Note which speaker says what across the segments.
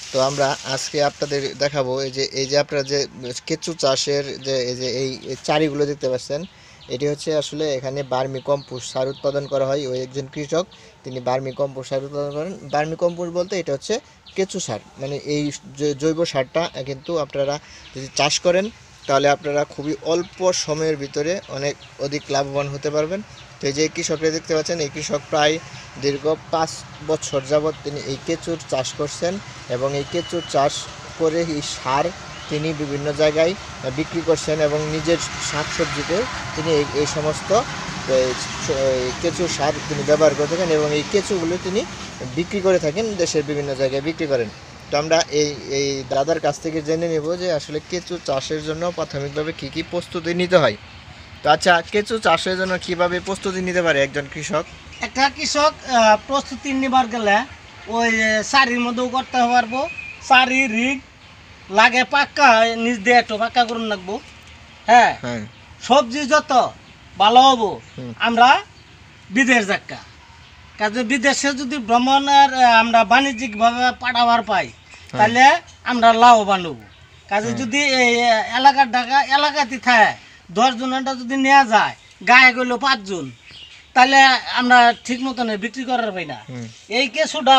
Speaker 1: তো আমরা আজকে আপনাদের দেখাবো এই যে আপনারা যে কেঁচু চাষের যে এই চারিগুলো দেখতে পাচ্ছেন, এটি হচ্ছে আসলে এখানে বার্মি কম্পোস্ট সার উৎপাদন করা হয়। ওই একজন কৃষক তিনি বার্মি কম্পোস্ট সার উৎপাদন করেন। বার্মি কম্পোস্ট বলতে এটা হচ্ছে কেঁচু সার, মানে এই জৈব সারটা কিন্তু আপনারা যদি চাষ করেন তাহলে আপনারা খুবই অল্প সময়ের ভিতরে অনেক অধিক লাভবান হতে পারবেন। তো এই যে কৃষকরা দেখতে পাচ্ছেন, এই কৃষক প্রায় দীর্ঘ 5 বছর যাবৎ তিনি এই কেঁচুর চাষ করছেন এবং এই কেঁচুর চাষ করে এই সার তিনি বিভিন্ন জায়গায় বিক্রি করছেন এবং নিজের শাকসবজিতে তিনি এই সমস্ত কেঁচুর সার তিনি ব্যবহার করে থাকেন এবং এই কেঁচুগুলো তিনি বিক্রি করে থাকেন, দেশের বিভিন্ন জায়গায় বিক্রি করেন। তো আমরা এই দাদার কাছ থেকে জেনে নেব যে আসলে কেঁচু চাষের জন্য প্রাথমিকভাবে কী কী প্রস্তুতি নিতে হয়। তো আচ্ছা, কেঁচু চাষের জন্য কীভাবে প্রস্তুতি নিতে পারে একজন কৃষক?
Speaker 2: একটা কৃষক প্রস্তুতি নেবার গেলে ওই সারির মধ্যেও করতে পারবো, সারি রিগ লাগে পাক্কা, নিজ দিয়ে একটু পাক্কা করুন লাগবো। হ্যাঁ, সবজি যত ভালো হবো আমরা বিদেশ যাক্কা, কাজে বিদেশে যদি ভ্রমণের আমরা বাণিজ্যিকভাবে পাঠাবার পাই তাহলে আমরা লাভবান হবো। কাজে যদি এই এলাকার এলাকাতে থাকে 10 জনটা যদি নেওয়া যায়, গায়ে গেলো 5 জন, তাহলে আমরা ঠিক মতন বিক্রি করার পাই না। এই কেঁচুটা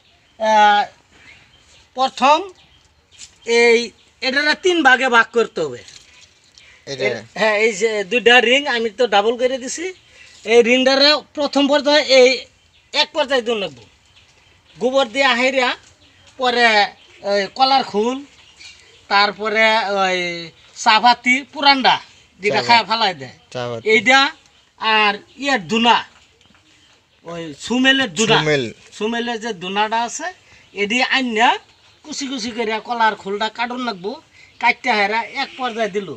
Speaker 2: প্রথম এটা 3 ভাগে ভাগ করতে হবে। হ্যাঁ, এই যে 2টা রিং আমি তো ডাবল করে দিছি। এই রিংটারে প্রথম পর্যায়ে এই এক পর্যায়ে দিন লাগবো, গোবর দিয়ে হাইরা, পরে ওই কলার খুল, তারপরে ওই চাপাতি পুরান্ডা যেটা খায় ফালাই দেয় এইটা, আর ইয়ার দুনা, ওই সুমেলের দুনা, সুমেলের যে দুনাটা আছে এটি আইনা কুচি কুচি করে কলার খোলটা কাটুন লাগবো, কাটতে হারা এক পর্যায়ে দিল।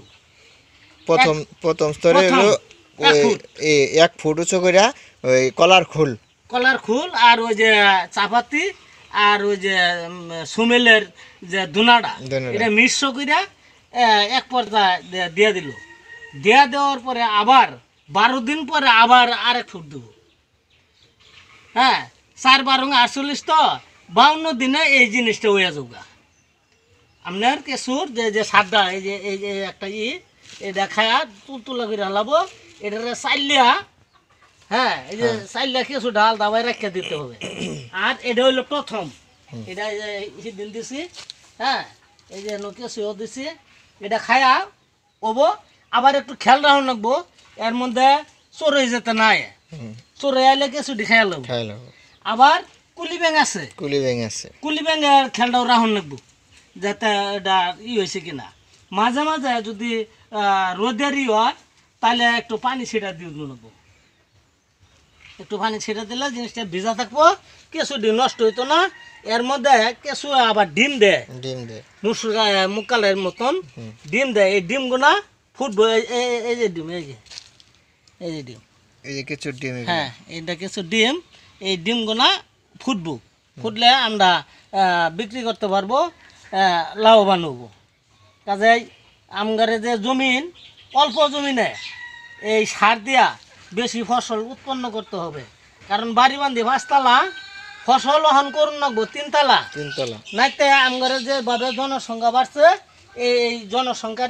Speaker 1: প্রথম স্তরে হলো 1 ফুট উঁচু করে ওই কলার খুল
Speaker 2: আর ওই যে চাপাতি আর ওই যে সুমেলের যে দুনাটা এটা মিশ্র করে এক পর্যায়ে দিয়ে দিল। দেওয়ার পরে আবার 12 দিন পরে আবার আরেক ফুট দেবো। হ্যাঁ, 4 12 48 তো 52 দিনে এই জিনিসটা হয়ে যাবে আপনার কেঁচুর যে সারটা, এই যে একটা এটা খায়া তুলতুলা করে হালাবো, এটারে চাইলিয়া, হ্যাঁ, এই যে চাইলিয়া কেঁচু ডাল দাবাই রাখিয়া দিতে হবে। আর এটা হইলো প্রথম, এটা দিন দিছি। হ্যাঁ, এই যে কেঁচুও দিছি, এটা খায়া ওবো। আবার একটু খেয়াল রাখুন লাগবো এর মধ্যে চোর হয়ে যেতে নাই, চোর আইলে কেঁচুটি খেয়াল লাগবো। আবার কুলি ব্যাং আছে, কুলি ব্যাঙের খেয়ালটাও রাখুন লাগবো যাতে এটা হয়েছে কিনা। মাঝে মাঝে যদি রোদের হয় তাহলে একটু পানি ছিটা দিয়ে লাগবো। একটু পানি ছিটা দিলে জিনিসটা ভিজা থাকবো, কেঁচুটি নষ্ট হইতো না। এর মধ্যে কেঁচু আবার ডিম দেয় মুকালের মতন ডিম দেয়। এই ডিমগুলা ফুটবো, এই যে ডিম, এই যে ডিম,
Speaker 1: এই যে কেঁচুর ডিম,
Speaker 2: হ্যাঁ, এইটা কেঁচুর ডিম। এই ডিমগুলা ফুটবো, ফুটলে আমরা বিক্রি করতে পারবো, লাভবান হবো। কাজে আমগারে যে জমিন, অল্প জমিনে এই সার দিয়া বেশি ফসল উৎপন্ন করতে হবে। কারণ বাড়ি বান্ধি 5 তালা, ফসল ওহন করুন লাগবো 3 তালা। নাইতে আমগারে যেভাবে জনসংখ্যা বাড়ছে, এই জনসংখ্যার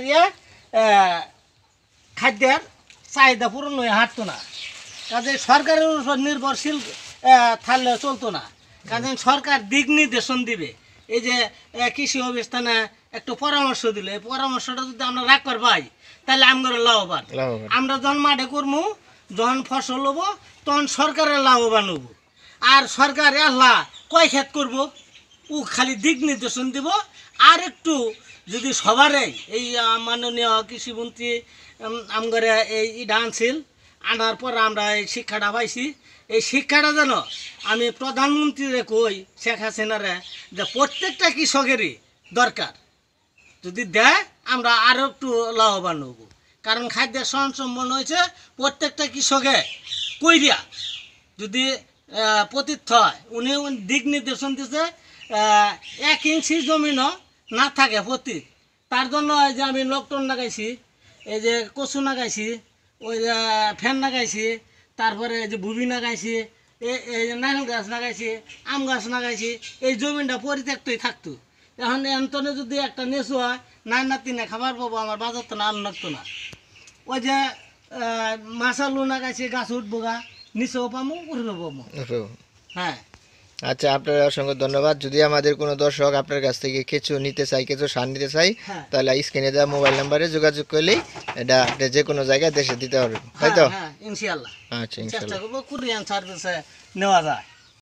Speaker 2: খাদ্যের চাহিদা পূরণ হয়ে হাঁটতো না। কাজে সরকারের উপর নির্ভরশীল থাকলে চলতো না। কাজে সরকার দিক নির্দেশন দিবে, এই যে কৃষি অবস্থানে একটু পরামর্শ দিলে, এই পরামর্শটা যদি আমরা রাখবার পাই তাহলে আমরা লাভবান। আমরা যখন মাঠে করবো, যখন ফসল হবো, তখন সরকারের লাভবান হবো। আর সরকার আল্লাহ কয় খেত করবো, ও খালি দিক নির্দেশন দিব। আর একটু যদি সবারই এই মাননীয় কৃষিমন্ত্রী আমগরে এই আনছিল, আনার পর আমরা এই শিক্ষাটা পাইছি। এই শিক্ষাটা যেন আমি প্রধানমন্ত্রীরে কই, শেখ হাসিনারে, যে প্রত্যেকটা কৃষকেরই দরকার, যদি দেয় আমরা আরও একটু লাভবান হব। কারণ খাদ্যের সংসম্পন্ন হয়েছে প্রত্যেকটা কৃষকে কইরিয়া যদি পতিত হয়। উনি দিক নির্দেশন দিচ্ছে 1 ইঞ্চি জমিনও না থাকে পতিত। তার জন্য এই যে আমি লকডাউন লাগাইছি, এই যে কচু লাগাইছি, ওই যে ফ্যান লাগাইছি, তারপরে এই যে বুবি লাগাইছি, এই যে নারকেল গাছ লাগাইছি, আম গাছ লাগাইছি। এই জমিনটা পরিত্যক্তই থাকতো, এখন এন্তনে যদি একটা নেচু হয় নাই না তিনে খাবার পাবো, আমার বাজার তো না আলু লাগতো না। ওই যে মাছা লুনা গাছে গাছ উঠবো গা, নিচেও পামো উঠবে পামো। হ্যাঁ
Speaker 1: আচ্ছা, আপনার অসংখ্য ধন্যবাদ। যদি আমাদের কোনো দর্শক আপনার কাছ থেকে কেঁচো নিতে চাই, কেঁচো সার নিতে চাই, তাহলে স্ক্রিনে দেওয়া মোবাইল নাম্বারে যোগাযোগ করলেই এটা আপনি যে কোনো জায়গায় দেশে দিতে পারবেন, তাই তো?
Speaker 2: হ্যাঁ ইনশাআল্লাহ।
Speaker 1: আচ্ছা,
Speaker 2: চেষ্টা
Speaker 1: ইনশাআল্লাহ।
Speaker 2: করবো কুরিয়ান সার্ভিসে নেওয়া যায়।